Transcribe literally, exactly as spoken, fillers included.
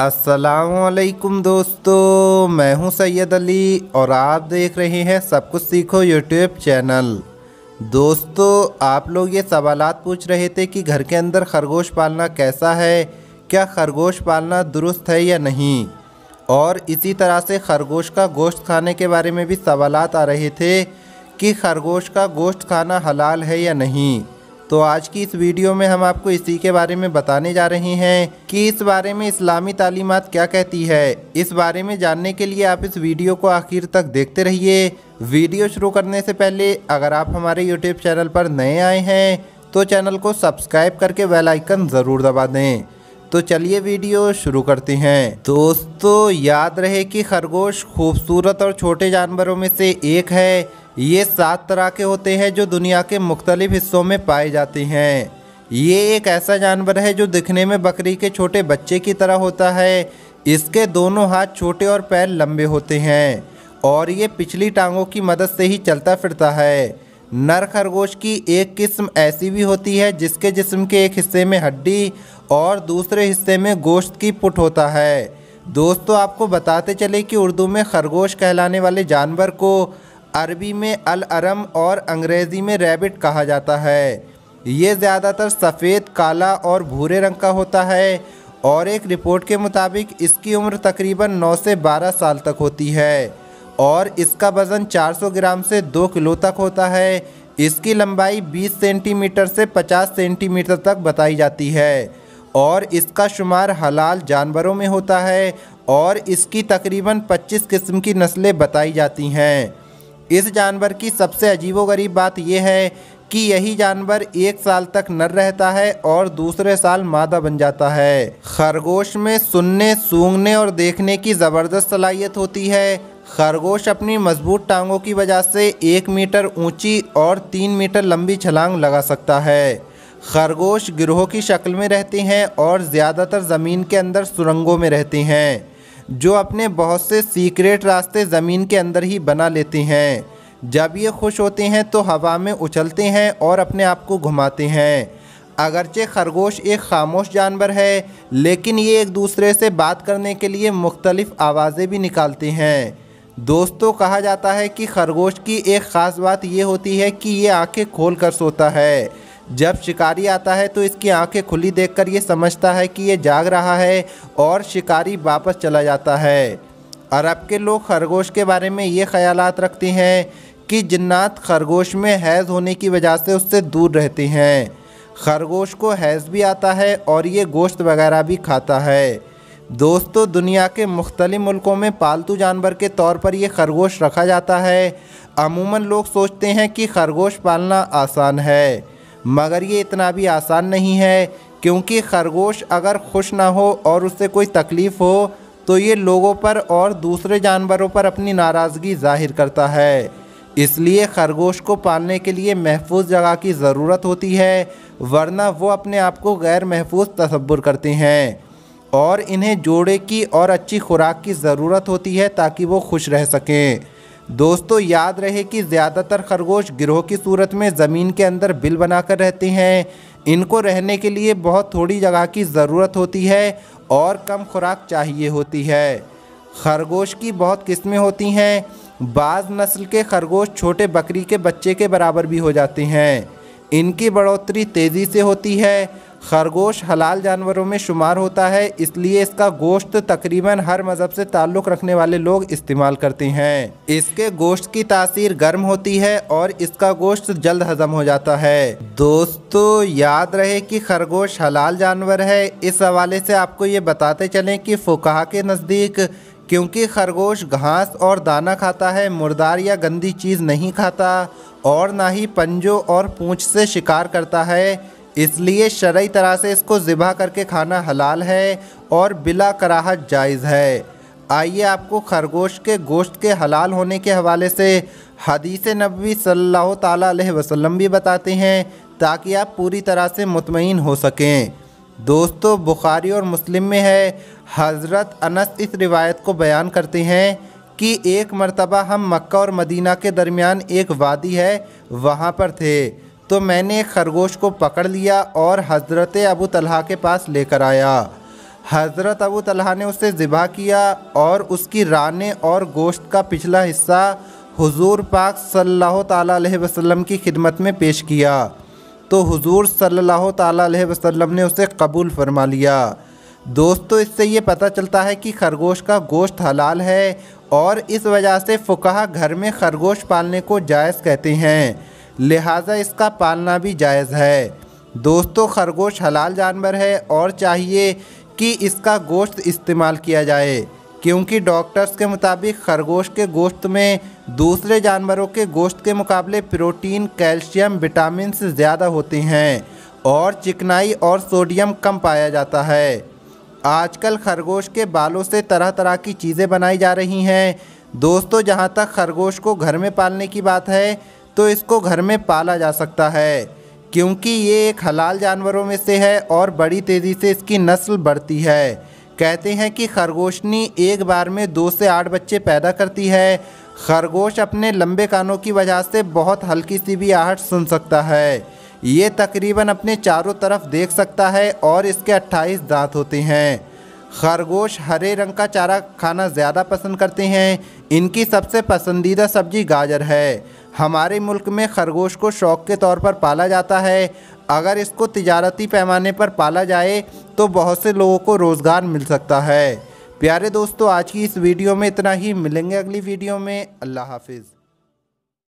अस्सलामुअलैकुम दोस्तों, मैं हूं सैयद अली और आप देख रहे हैं सब कुछ सीखो यूट्यूब चैनल। दोस्तों, आप लोग ये सवालात पूछ रहे थे कि घर के अंदर खरगोश पालना कैसा है, क्या खरगोश पालना दुरुस्त है या नहीं, और इसी तरह से खरगोश का गोश्त खाने के बारे में भी सवालात आ रहे थे कि खरगोश का गोश्त खाना हलाल है या नहीं। तो आज की इस वीडियो में हम आपको इसी के बारे में बताने जा रहे हैं कि इस बारे में इस्लामी तालीमात क्या कहती है। इस बारे में जानने के लिए आप इस वीडियो को आखिर तक देखते रहिए। वीडियो शुरू करने से पहले अगर आप हमारे यूट्यूब चैनल पर नए आए हैं तो चैनल को सब्सक्राइब करके बेल आइकन ज़रूर दबा दें। तो चलिए वीडियो शुरू करते हैं। दोस्तों, याद रहे कि खरगोश खूबसूरत और छोटे जानवरों में से एक है। ये सात तरह के होते हैं जो दुनिया के मुख्तलिफ हिस्सों में पाए जाते हैं। ये एक ऐसा जानवर है जो दिखने में बकरी के छोटे बच्चे की तरह होता है। इसके दोनों हाथ छोटे और पैर लंबे होते हैं और ये पिछली टांगों की मदद से ही चलता फिरता है। नर खरगोश की एक किस्म ऐसी भी होती है जिसके जिस्म के एक हिस्से में हड्डी और दूसरे हिस्से में गोश्त की पुट होता है। दोस्तों, आपको बताते चले कि उर्दू में खरगोश कहलाने वाले जानवर को अरबी में अल अरम और अंग्रेज़ी में रैबिट कहा जाता है। ये ज़्यादातर सफ़ेद, काला और भूरे रंग का होता है और एक रिपोर्ट के मुताबिक इसकी उम्र तकरीबन नौ से बारह साल तक होती है और इसका वज़न चार सौ ग्राम से दो किलो तक होता है। इसकी लंबाई बीस सेंटीमीटर से पचास सेंटीमीटर तक बताई जाती है और इसका शुमार हलाल जानवरों में होता है और इसकी तकरीबन पच्चीस किस्म की नस्लें बताई जाती हैं। इस जानवर की सबसे अजीबोगरीब बात यह है कि यही जानवर एक साल तक नर रहता है और दूसरे साल मादा बन जाता है। खरगोश में सुनने, सूंघने और देखने की ज़बरदस्त सलाहियत होती है। खरगोश अपनी मजबूत टांगों की वजह से एक मीटर ऊंची और तीन मीटर लंबी छलांग लगा सकता है। खरगोश गिरोह की शक्ल में रहते हैं और ज़्यादातर ज़मीन के अंदर सुरंगों में रहते हैं जो अपने बहुत से सीक्रेट रास्ते ज़मीन के अंदर ही बना लेते हैं। जब ये खुश होते हैं तो हवा में उछलते हैं और अपने आप को घुमाते हैं। अगरचे खरगोश एक खामोश जानवर है, लेकिन ये एक दूसरे से बात करने के लिए मुख्तलिफ आवाज़ें भी निकालते हैं। दोस्तों, कहा जाता है कि खरगोश की एक ख़ास बात ये होती है कि ये आंखें खोल कर सोता है। जब शिकारी आता है तो इसकी आंखें खुली देखकर ये समझता है कि ये जाग रहा है और शिकारी वापस चला जाता है। अरब के लोग खरगोश के बारे में ये ख्यालात रखते हैं कि जिन्नात खरगोश में हैज़ होने की वजह से उससे दूर रहते हैं। खरगोश को हैज़ भी आता है और ये गोश्त वगैरह भी खाता है। दोस्तों, दुनिया के मुख्तलिफ मुल्कों में पालतू जानवर के तौर पर यह खरगोश रखा जाता है। अमूमन लोग सोचते हैं कि खरगोश पालना आसान है, मगर ये इतना भी आसान नहीं है, क्योंकि खरगोश अगर खुश ना हो और उससे कोई तकलीफ़ हो तो ये लोगों पर और दूसरे जानवरों पर अपनी नाराज़गी ज़ाहिर करता है। इसलिए खरगोश को पालने के लिए महफूज जगह की ज़रूरत होती है, वरना वो अपने आप को गैर महफूज तसव्वुर करते हैं और इन्हें जोड़े की और अच्छी खुराक की ज़रूरत होती है ताकि वो खुश रह सकें। दोस्तों, याद रहे कि ज़्यादातर खरगोश गिरोह की सूरत में ज़मीन के अंदर बिल बनाकर रहते हैं। इनको रहने के लिए बहुत थोड़ी जगह की ज़रूरत होती है और कम खुराक चाहिए होती है। खरगोश की बहुत किस्में होती हैं। बाज़ नस्ल के खरगोश छोटे बकरी के बच्चे के बराबर भी हो जाते हैं। इनकी बढ़ोतरी तेज़ी से होती है। खरगोश हलाल जानवरों में शुमार होता है, इसलिए इसका गोश्त तकरीबन हर मज़हब से ताल्लुक़ रखने वाले लोग इस्तेमाल करते हैं। इसके गोश्त की तासीर गर्म होती है और इसका गोश्त जल्द हज़म हो जाता है। दोस्तों, याद रहे कि खरगोश हलाल जानवर है। इस हवाले से आपको ये बताते चलें कि फुक़हा के नज़दीक क्योंकि खरगोश घास और दाना खाता है, मुर्दार या गंदी चीज़ नहीं खाता और ना ही पंजों और पूँछ से शिकार करता है, इसलिए शरई तरह से इसको ज़िबा करके खाना हलाल है और बिला कराहत जायज़ है। आइए आपको खरगोश के गोश्त के हलाल होने के हवाले से हदीस नबवी सल्लल्लाहु ताला अलैहि वसल्लम भी बताते हैं ताकि आप पूरी तरह से मुतमईन हो सकें। दोस्तों, बुखारी और मुस्लिम में है, हज़रत अनस इस रिवायत को बयान करते हैं कि एक मरतबा हम मक्का और मदीना के दरमियान एक वादी है वहाँ पर थे, तो मैंने एक खरगोश को पकड़ लिया और हज़रत अबू तलहा के पास लेकर आया। हज़रत अबू तलहा ने उसे ज़िबा किया और उसकी राने और गोश्त का पिछला हिस्सा हुजूर पाक सल्लल्लाहु ताला अलैहि वसल्लम की खिदमत में पेश किया तो हुजूर सल्लल्लाहु ताला अलैहि वसल्लम ने उसे कबूल फरमा लिया। दोस्तों, इससे ये पता चलता है कि खरगोश का गोश्त हलाल है और इस वजह से फुकहा घर में खरगोश पालने को जायज़ कहते हैं, लिहाजा इसका पालना भी जायज़ है। दोस्तों, खरगोश हलाल जानवर है और चाहिए कि इसका गोश्त इस्तेमाल किया जाए, क्योंकि डॉक्टर्स के मुताबिक खरगोश के गोश्त में दूसरे जानवरों के गोश्त के मुकाबले प्रोटीन, कैल्शियम, विटामिन से ज़्यादा होते हैं और चिकनाई और सोडियम कम पाया जाता है। आजकल खरगोश के बालों से तरह तरह की चीज़ें बनाई जा रही हैं। दोस्तों, जहां तक खरगोश को घर में पालने की बात है तो इसको घर में पाला जा सकता है, क्योंकि ये एक हलाल जानवरों में से है और बड़ी तेज़ी से इसकी नस्ल बढ़ती है। कहते हैं कि खरगोशनी एक बार में दो से आठ बच्चे पैदा करती है। खरगोश अपने लंबे कानों की वजह से बहुत हल्की सी भी आहट सुन सकता है। ये तकरीबन अपने चारों तरफ देख सकता है और इसके अट्ठाईस दांत होते हैं। खरगोश हरे रंग का चारा खाना ज़्यादा पसंद करते हैं। इनकी सबसे पसंदीदा सब्जी गाजर है। हमारे मुल्क में खरगोश को शौक़ के तौर पर पाला जाता है। अगर इसको तिजारती पैमाने पर पाला जाए तो बहुत से लोगों को रोज़गार मिल सकता है। प्यारे दोस्तों, आज की इस वीडियो में इतना ही। मिलेंगे अगली वीडियो में। अल्लाह हाफिज़।